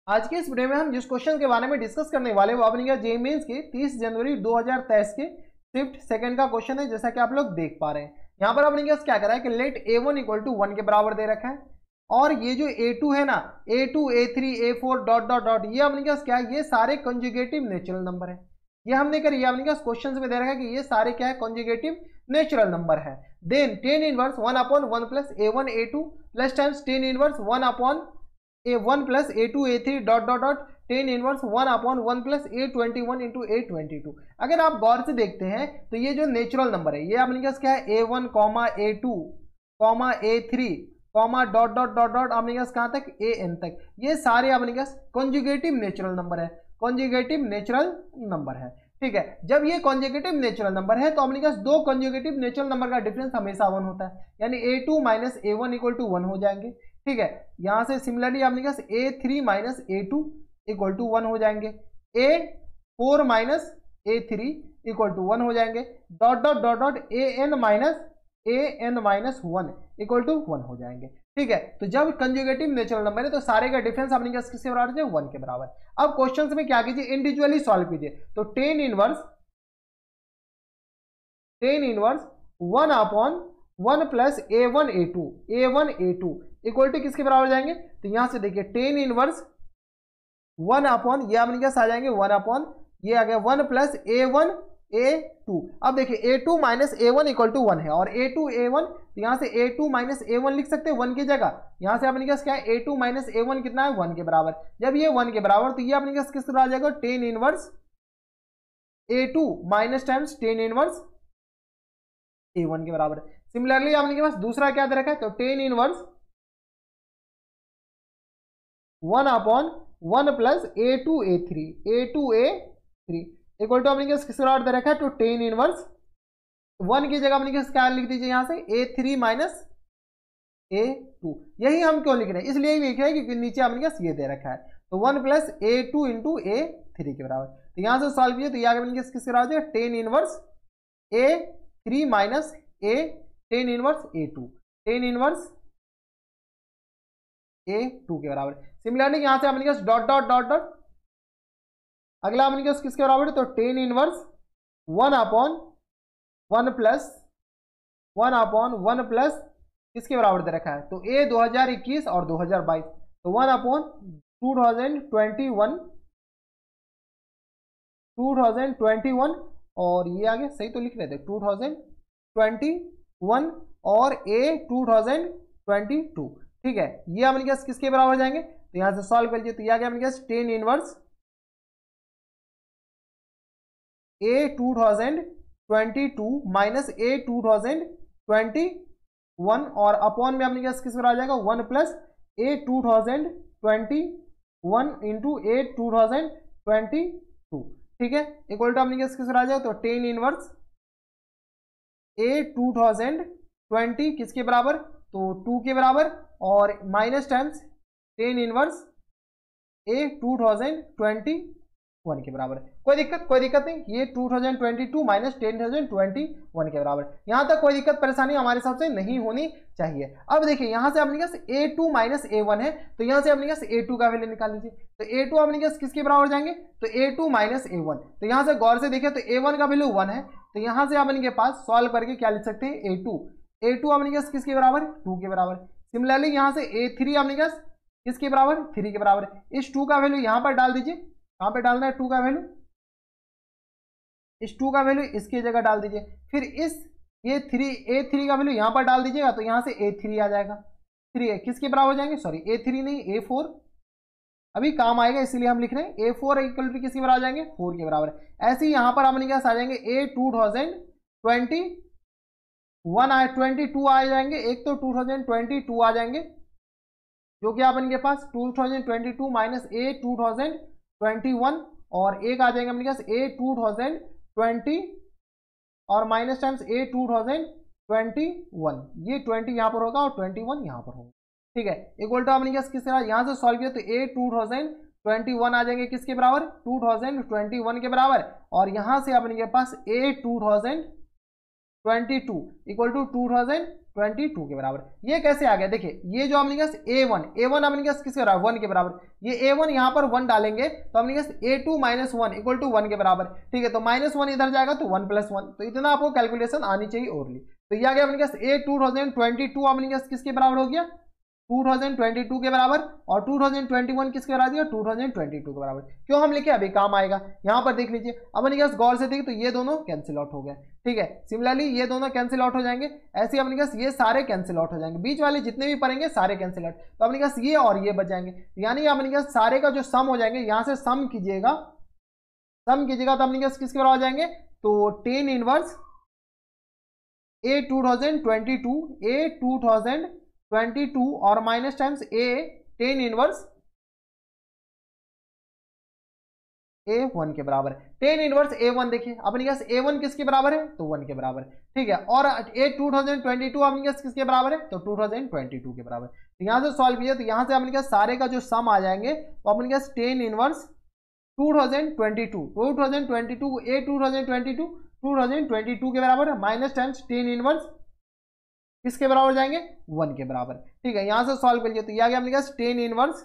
आज के इस वीडियो में हम जिस क्वेश्चन के बारे में डिस्कस करने वाले हैं वो अपने जेईई मेंस के 30 जनवरी 2023 के शिफ्ट सेकंड का क्वेश्चन है, जैसा कि आप लोग देख पा रहे हैं। यहाँ पर अपने क्या करा है कि लेट a1 इक्वल टू 1 के बराबर दे रखा है, और ये जो a2 है ना, a2 a3 a4 dot dot dot, ये अपने क्या है, ये सारे कंजुगेटिव नेचुरल नंबर है। ये हमने करी, अपने क्वेश्चन में दे रखा है कि ये सारे क्या है, कंजुगेटिव नेचुरल नंबर है। Then tan inverse 1/1 plus a1 a2 plus times tan inverse 1/a1 plus a2 a3 dot dot dot tan inverse 1/1 plus a21 into a22। अगर आप गौर से देखते हैं तो ये जो नेचुरल नंबर है ये अपने पास क्या है, a1 a2 a3 dot dot dot dot अपने पास कहाँ तक, an तक, ये सारे अपने पास कॉन्जुगेटिव नेचुरल नंबर है, कॉन्जुगेटिव नेचुरल नंबर है। ठीक है, जब ये कॉन्जुगेटिव नेचुरल नंबर है तो अपने पास दो कॉन्जुगेटिव नेचुरल नंबर का डिफरेंस हमेशा 1 होता है, यानी a2 minus a1 equal to 1 हो जाएंगे। ठीक है, यहां से सिमिलरली अपने पास a3 minus a2 equal to 1 हो जाएंगे, a4 minus a3 equal to 1 हो जाएंगे, dot dot dot dot an minus 1 equal to 1 हो जाएंगे। ठीक है, तो जब कंजुगेटिव नेचुरल नंबर है तो सारे का डिफरेंस अपने पास किसके बराबर है, 1 के बराबर। अब क्वेश्चन में क्या कीजिए, इंडिविजुअली सॉल्व कीजिए। तो tan inverse 1/1 plus a1 a2 equal to किसके बराबर जाएंगे, तो यहां से देखिए टेन इनवर्स 1/, ये अपने क्या आ जाएंगे 1/, ये आ गया 1 प्लस a1 a2। अब देखिए a2 minus a1 equal to 1 है, और a2 a1, तो यहां से a2 माइनस a1 लिख सकते हैं 1 की जगह। यहां से अपने पास क्या है, a2 माइनस a1 कितना है, 1 के बराबर। जब ये 1 के बराबर तो ये अपने पास किस तरह आ जाएगा, tan inverse a2 minus times tan inverse a1 के बराबर। सिमिलरली अपने पास दूसरा क्या दे रखा है, तो tan inverse 1/1 plus a2 a3 equal to अपने किस बराबर दे रखा है, तो टेन इनवर्स 1 की जगह अपने क्या लिख दीजिए, यहां से a3 माइनस a2। यही हम क्यों लिख रहे हैं, इसलिए लिख रहे हैं क्योंकि नीचे अपने ये दे रखा है, तो 1 प्लस a2 इंटू a3 के बराबर। तो यहां से सॉल्व कीजिए तो यह अपने किसके बराबर है, tan inverse a3 minus tan inverse a2 के बराबर। सिमिलरली यहां से अपने पास डॉट डॉट डॉट डॉट, अगला अपने पास किसके बराबर है, तो टेन इनवर्स 1/1 प्लस किसके बराबर दे रखा है, तो a 2021 और 2022, तो 1/2021 और ये आगे सही तो लिख रहे थे 2021 और a 2022। ठीक है, ये अपने पास किसके बराबर जाएंगे, तो यहां से सॉल्व कर लीजिए तो ये आ गया अपने पास tan inverse a 2022 minus a 2021 और अपॉन में अपने पास किस बराबर आ जाएगा, 1 प्लस a 2021 इंटू a 2022। ठीक है, इक्वल टू अपने पास किस बराबर आ जाएगा, तो टेन इनवर्स a 2020 किसके बराबर, तो 2 के बराबर, और minus times tan inverse a 2021 के बराबर। कोई दिक्कत नहीं, ये 2022 माइनस 10,021 के बराबर। यहां तक कोई दिक्कत परेशानी हमारे हिसाब से नहीं होनी चाहिए। अब देखिए यहां से अपने पास a2 माइनस a1 है, तो यहां से अपने पास a2 का वैल्यू निकाल लीजिए। तो a2 अपने पास किसके बराबर जाएंगे, तो a2 माइनस a1। तो यहां से गौर से देखिए तो a1 का वैल्यू 1 है, तो यहां से अपने के पास सॉल्व करके क्या लिख सकते हैं, a2 अपने पास किसके बराबर, 2 के बराबर। सिमिलरली यहां से a3 अपने पास किसके बराबर, 3 के बराबर। इस 2 का वैल्यू यहां पर डाल दीजिए, कहां पे डालना है 2 का वैल्यू, इस 2 का वैल्यू इसकी जगह डाल दीजिए। फिर इस ये a3 का वैल्यू यहां पर डाल दीजिएगा, तो यहां से a3 आ जाएगा, 3 किसके बराबर हो जाएंगे, सॉरी a3 नहीं a4, अभी काम आएगा इसीलिए हम लिख रहे हैं a4 इक्वल टू किसके बराबर आ जाएंगे, 4 के बराबर। ऐसे ही यहां पर अपने पास आ जाएंगे a 2021 आ जाएंगे, एक तो 2022 आ जाएंगे, जो कि अपन के पास 2022 माइनस a 2021, और एक आ जाएंगे अपने पास a 2020 और माइनस टाइम्स a 2021, ये 20 यहां पर होगा और 21 यहां पर होगा। ठीक है, इक्वल टू अपने पास किस तरह यहां से सॉल्व किया तो a 2021 आ जाएंगे किसके बराबर, 2021 के बराबर, और यहां से अपने के पास a 2022 इक्वल टू 2022 के बराबर। ये कैसे आ गया, देखिए ये जो हमने कहा A1 हमने कहा किसके बराबर, 1 के बराबर। ये A1 यहाँ पर 1 डालेंगे तो हमने कहा A2 माइनस 1 इक्वल टू 1 के बराबर। ठीक है, तो -1 इधर जाएगा तो 1 + 1, तो इतना आपको कैलकुलेशन आनी चाहिए ओरली। तो ये आ गया अपने पास A 2022 अपने पास किसके बराबर हो गया, 2022 के बराबर। और 2021 किसके बराबर दिया, 2022 के बराबर। क्यों हम लिखे, अभी काम आएगा। यहाँ पर देख लीजिए, अब अपने पास गौर से देखिए तो ये दोनों कैंसिल आउट हो गए। ठीक है, सिमिलरली ये दोनों कैंसिल आउट हो जाएंगे, ऐसे ही अपने पास ये सारे कैंसिल आउट हो जाएंगे, बीच वाले जितने भी पड़ेंगे सारे कैंसिल आउट। तो अपने पास ये और ये बच जाएंगे, यानी अपने पास सारे का जो सम हो जाएंगे, यहाँ से सम कीजिएगा तो अपने पास किसके बराबर हो जाएंगे, तो tan इनवर्स A 2022 और minus times A tan inverse A1 के बराबर। tan इनवर्स A1 देखिए अपने पास A1 किसके बराबर है, तो 1 के बराबर। ठीक है, और A 2022 अपने पास किसके बराबर है, तो 2022 के बराबर। तो यहाँ से सॉल्व कीजिए तो यहाँ से अपने पास सारे का जो सम आ जाएंगे वो अपने पास tan इनवर्स 2022 A 2022 के बराबर है, माइनस टाइम्स tan इनवर्स किसके बराबर जाएंगे, 1 के बराबर। ठीक है, यहां से सॉल्व कर लिया तो ये आ गया अपने पास tan इनवर्स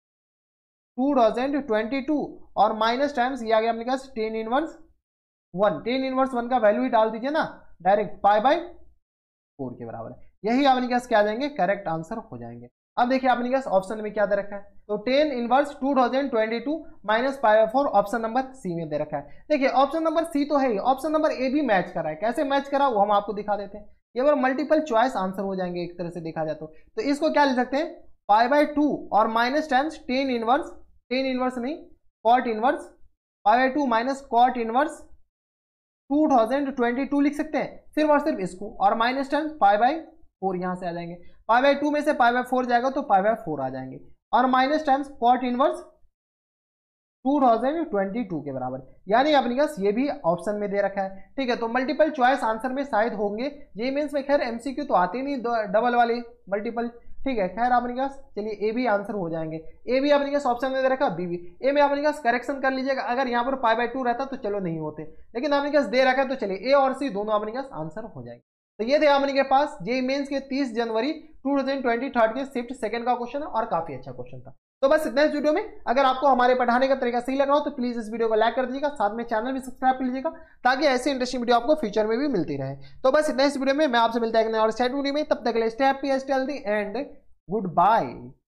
2022 और माइनस टाइम्स ये आ गया अपने पास tan इनवर्स 1। tan इनवर्स 1 का वैल्यू ही डाल दीजिए ना डायरेक्ट, π/4 के बराबर है। यही अपने पास क्या आ जाएंगे, करेक्ट आंसर हो जाएंगे। अब देखिए अपने पास ऑप्शन में क्या दे रखा है, तो tan inverse 2022 minus π/4 option number C में दे रखा है। देखिए ऑप्शन नंबर सी तो है ही, ऑप्शन नंबर ए भी मैच करा है। कैसे मैच करा वो हम आपको दिखा देते हैं, ये बार मल्टीपल चॉइस आंसर हो जाएंगे एक तरह से देखा जाए तो इसको क्या लिख सकते हैं, π/2 और माइनस टाइम्स tan इनवर्स नहीं cot inverse π/2 minus cot inverse 2022 लिख सकते हैं, सिर्फ और सिर्फ इसको, और माइनस टाइम्स π/4 यहां से आ जाएंगे। π/2 में से π/4 जाएगा तो π/4 आ जाएंगे, और माइनस टाइम्स cot इनवर्स 2022 के बराबर, यानी अपने पास ये भी ऑप्शन में दे रखा है। ठीक है, तो मल्टीपल चॉइस आंसर में शायद होंगे, जे मीन्स में खैर एमसीक्यू तो आते नहीं डबल वाले मल्टीपल। ठीक है, खैर अपने पास चलिए ए भी आंसर हो जाएंगे। ए भी अपने पास ऑप्शन में दे रखा, बी भी। ए में अपने पास करेक्शन कर लीजिएगा, अगर यहाँ पर π/2 रहता तो चलो नहीं होते, लेकिन अपने पास दे रखा है तो चलिए ए और सी दोनों अपने पास आंसर हो जाएंगे। तो ये थे अपने के पास जे मेंस के 30 जनवरी 2023 के शिफ्ट सेकंड का क्वेश्चन है, और काफी अच्छा क्वेश्चन था। तो बस इतना इस वीडियो में। अगर आपको हमारे पढ़ाने का तरीका सही लग रहा हो तो प्लीज इस वीडियो को लाइक कर दीजिएगा, साथ में चैनल भी सब्सक्राइब कर लीजिएगा, ताकि ऐसे इंटरेस्टिंग वीडियो आपको फ्यूचर में भी मिलती रहे। तो बस इतना इस वीडियो में, मैं आपसे मिलता है और वीडियो में, तब तक के लिए stay happy, stay healthy and good bye.